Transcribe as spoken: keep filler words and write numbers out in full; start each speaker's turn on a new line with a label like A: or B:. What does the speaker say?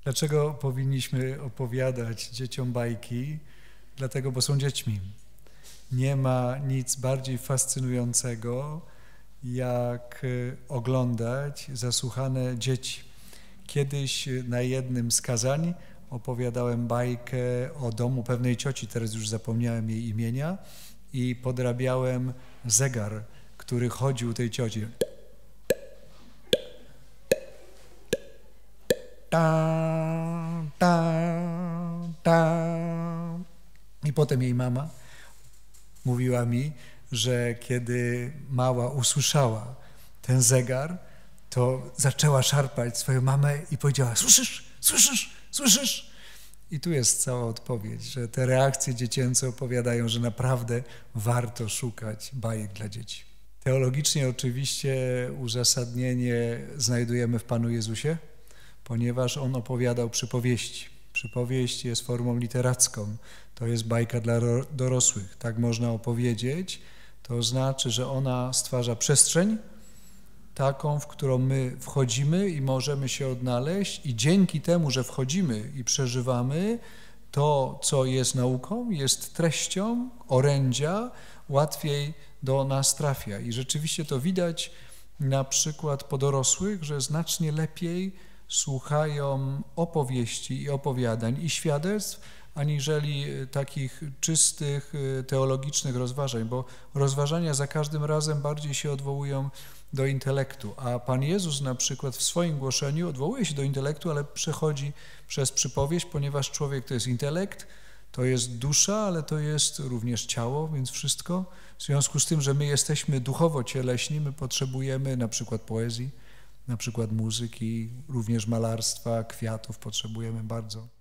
A: Dlaczego powinniśmy opowiadać dzieciom bajki? Dlatego, bo są dziećmi. Nie ma nic bardziej fascynującego, jak oglądać zasłuchane dzieci. Kiedyś na jednym z kazań opowiadałem bajkę o domu pewnej cioci, teraz już zapomniałem jej imienia, i podrabiałem zegar, który chodził tej cioci. Ta, ta, ta. I potem jej mama mówiła mi, że kiedy mała usłyszała ten zegar, to zaczęła szarpać swoją mamę i powiedziała: słyszysz, słyszysz, słyszysz? I tu jest cała odpowiedź, że te reakcje dziecięce opowiadają, że naprawdę warto szukać bajek dla dzieci. Teologicznie oczywiście uzasadnienie znajdujemy w Panu Jezusie, ponieważ On opowiadał przypowieści. Przypowieść jest formą literacką, to jest bajka dla dorosłych, tak można opowiedzieć. To znaczy, że ona stwarza przestrzeń taką, w którą my wchodzimy i możemy się odnaleźć, i dzięki temu, że wchodzimy i przeżywamy, to, co jest nauką, jest treścią, orędzia, łatwiej do nas trafia. I rzeczywiście to widać na przykład po dorosłych, że znacznie lepiej słuchają opowieści i opowiadań i świadectw, aniżeli takich czystych teologicznych rozważań, bo rozważania za każdym razem bardziej się odwołują do intelektu, a Pan Jezus na przykład w swoim głoszeniu odwołuje się do intelektu, ale przechodzi przez przypowieść, ponieważ człowiek to jest intelekt, to jest dusza, ale to jest również ciało, więc wszystko. W związku z tym, że my jesteśmy duchowo cieleśni, my potrzebujemy na przykład poezji, na przykład muzyki, również malarstwa, kwiatów potrzebujemy bardzo.